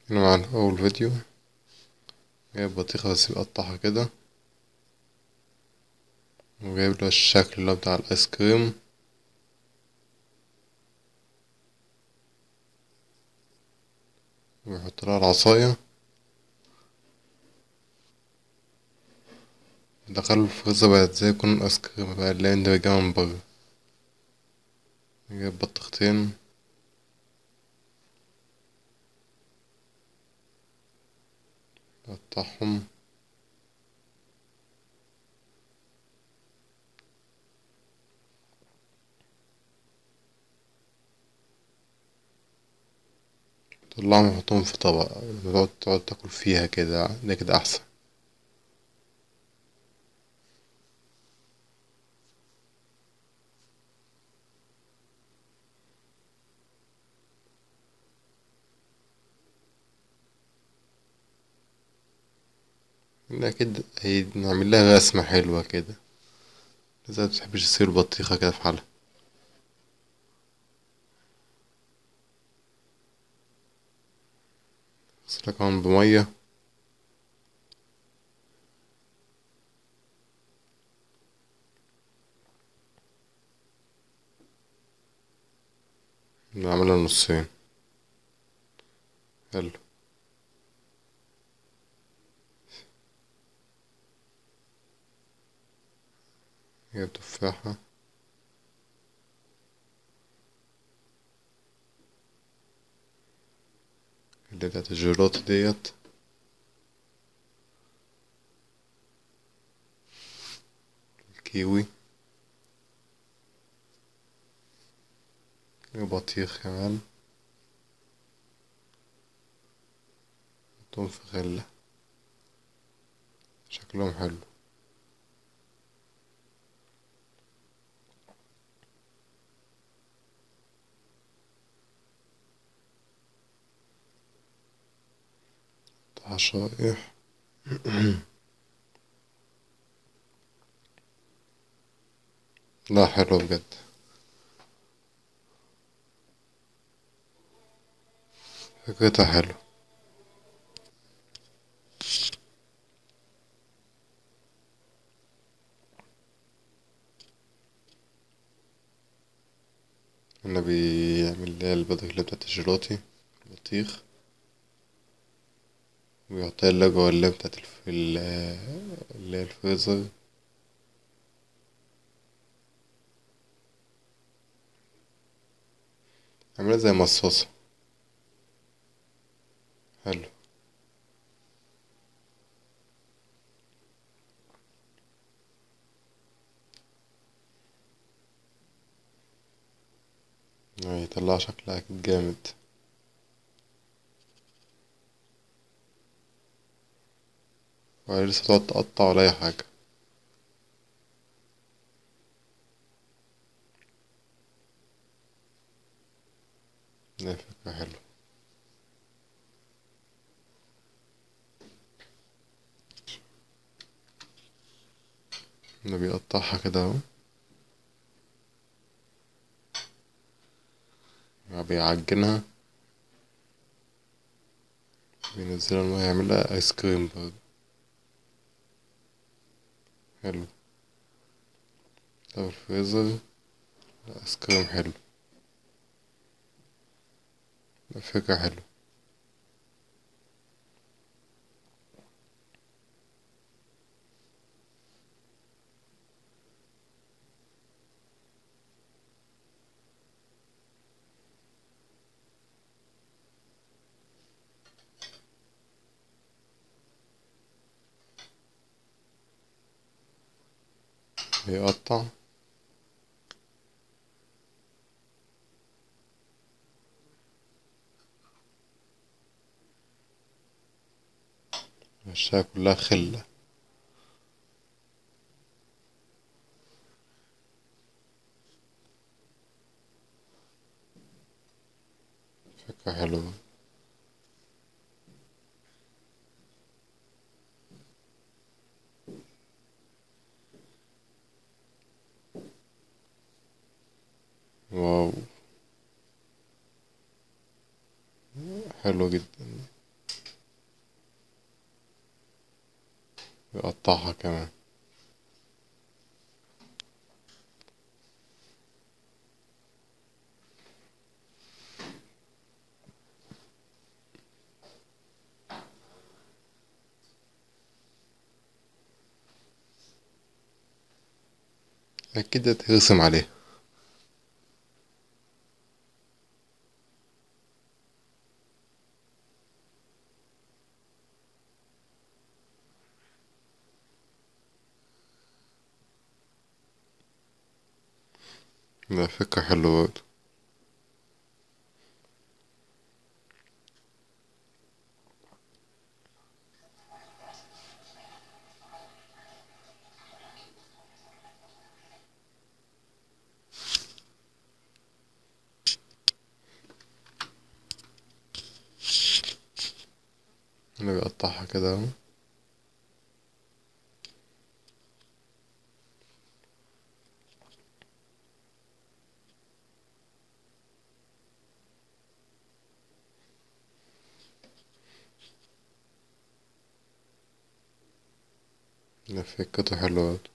هنا معانا أول فيديو. جايب بطيخة بس بقطعها كده، وجايب له الشكل اللي هو بتاع الآيس كريم، ويحط لها العصاية، دخله الفريزر بقت زي يكون الآيس كريم بقى اللي انت بتجيبها من برا. جايب بطيختين، قطعهم، طلعهم وحطهم في طبق، تقعد تاكل فيها كده، ده كده أحسن. ده كده نعمل لها رسمة حلوة كده، إذا متحبش تسيب البطيخة كده في حالها. اغسلها كمان بمية، نعملها نصين. حلو. جايب تفاحة، اللي بتاعت الجيلاتي ديت، الكيوي، وبطيخ كمان، حطهم في غلة، شكلهم حلو. شرايح. لا، حلو بجد. فكرتها حلو. انا بيعمل لي البطيخ بتاعت الجيلاتي، البطيخ، ويحطها لها جوه اللي بتاعت اللي هي الفريزر. عاملها زي مصاصة. حلو. يطلع شكلها أكيد جامد. وهي لسه تقعد تقطع ولا أي حاجة. ده فكرة حلوة. ده بيقطعها كده اهو، بيعجنها، بينزلها المية، يعملها آيس كريم برضه. حلو. ده الفريزر، آيس كريم حلو. ده فكرة حلوة. بيقطع. مشاها كلها خلة. فكرة حلوة. واو. حلو جدا. يقطعها كمان. أكيد هترسم عليه. ده فكرة حلوة برضه. أنا بقطعها كده أهو. ده فكرته حلوة برضه.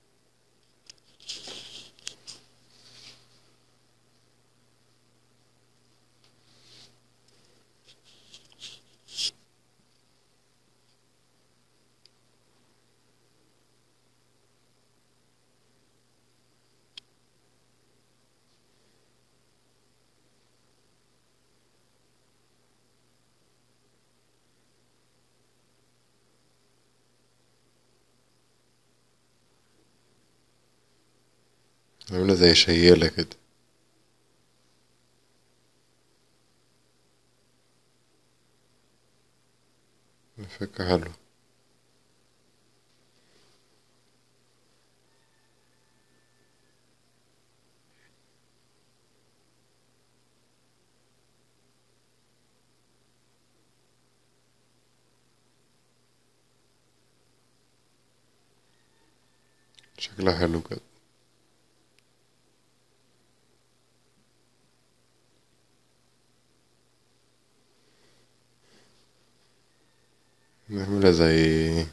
عاملة زي شيالة كده. ده فكرة حلوة. شكلها حلو كده. عاملة زي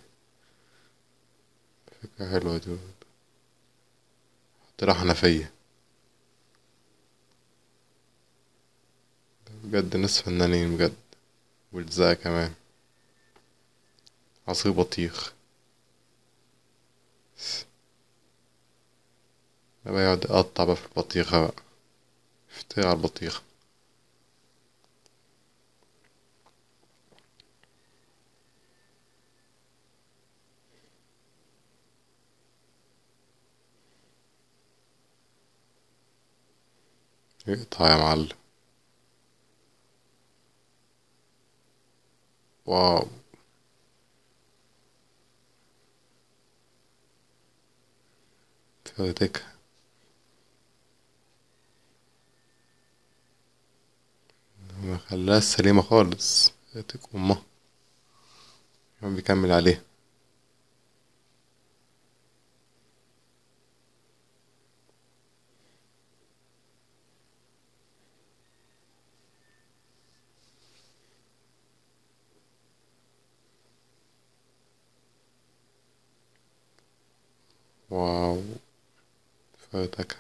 فكرة حلوة دي برضه. طلع حنفية. بجد ناس فنانين بجد. والزقة كمان. عصير بطيخ. ده بقى يقعد يقطع بقى في البطيخة بقى. يفتري على البطيخة. يقطع يا معلم. واو. فاتك. ما خلاها سليمة خالص. فاتك أمه. كان بيكمل عليه. واو. فاتك.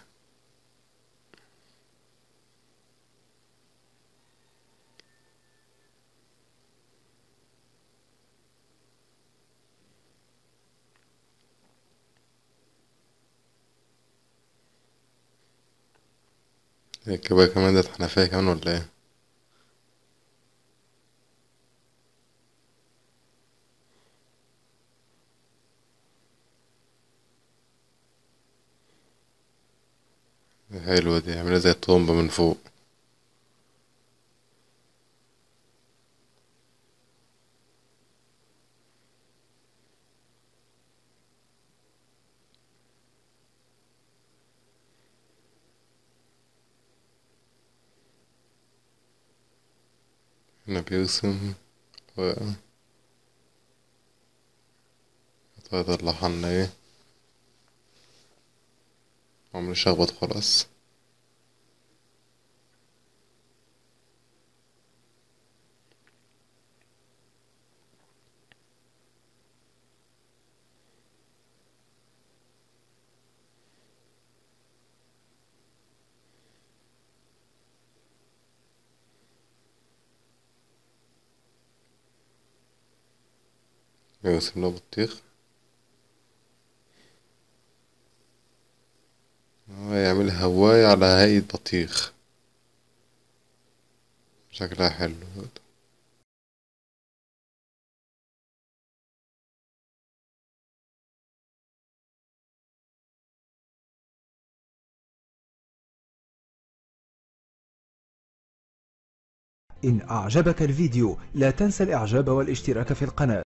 هي كده كمان ده حنفية كمان ولا ايه؟ حلوة دي عاملة زي الطومبة من فوق. هنا بيرسم. ويطلعها لنا ايه. عمري شخبط خلاص. ايوه سيبنا بطيخ. يعملها هواية على هيئة بطيخ، شكلها حلو. إن أعجبك الفيديو لا تنسى الإعجاب والاشتراك في القناة.